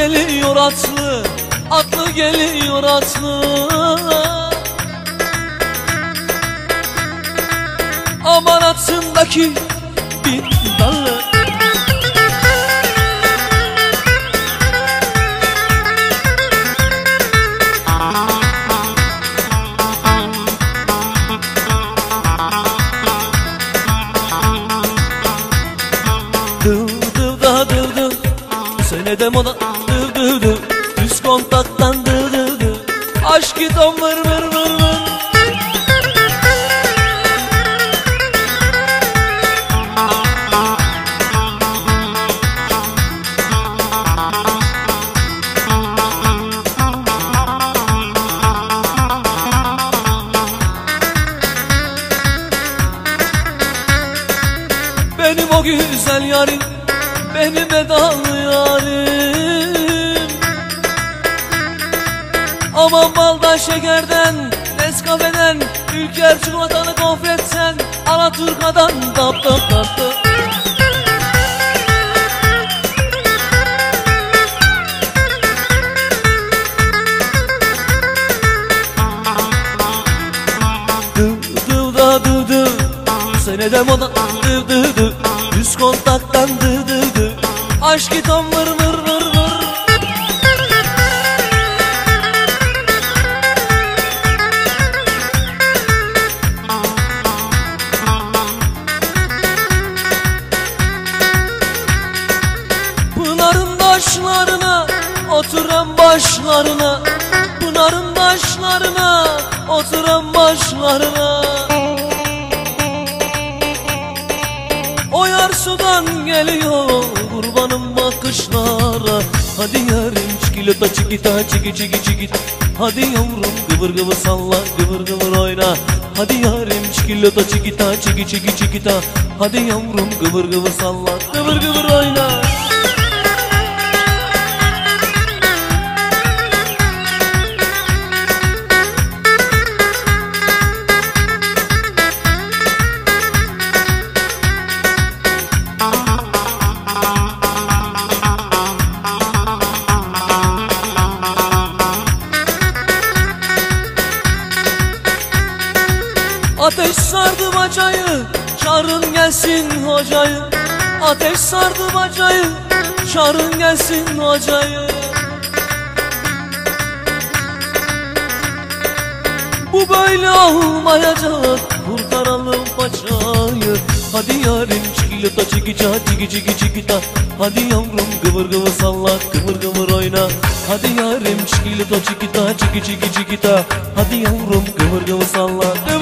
geliyor atlı, atlı geliyor atlı. Aman atındaki bin dallı. Dıv dıv da dıv dıv, senede moda dıv dıv dıv. Düz kontaktan dıv dıv dıv, aşk idam vır vır vır vır. Benim o güzel yarim, benim edalı yarim. Aman baldan şekerden, Nescafe'den, Ülker çikolatalı gofretten, Alaturka'dan tap tap tap tap. Dıv dıv da dıv dıv, senede moda dıv dıv dıv. Düz kontaktan dıv dıv dıv, aşk idam vır vır vır vır. Pınarın başlarına, oturan başlarına, Pınarın başlarına, oturan başlarına. O yar sudan geliyor, kurbanım bakışlara. Hadi yarim çikilata çikita çiki çiki çikita. Hadi yavrum kıvır kıvır salla, kıvır kıvır oyna. Hadi yarim çikilata çikita çiki çiki çikita. Hadi yavrum kıvır kıvır salla, kıvır kıvır oyna. Ateş sardı bacayı, çağırın gelsin hocayı. Ateş sardı bacayı, çağırın gelsin hocayı. Bu böyle olmayacak, kurtaralım paçayı. Hadi yarim çikilata çikica çiki çiki çikita. Hadi yavrum kıvır kıvır salla, kıvır kıvır oyna. Hadi yarim çikilata çikita çiki çiki çikita. Hadi yavrum kıvır kıvır salla.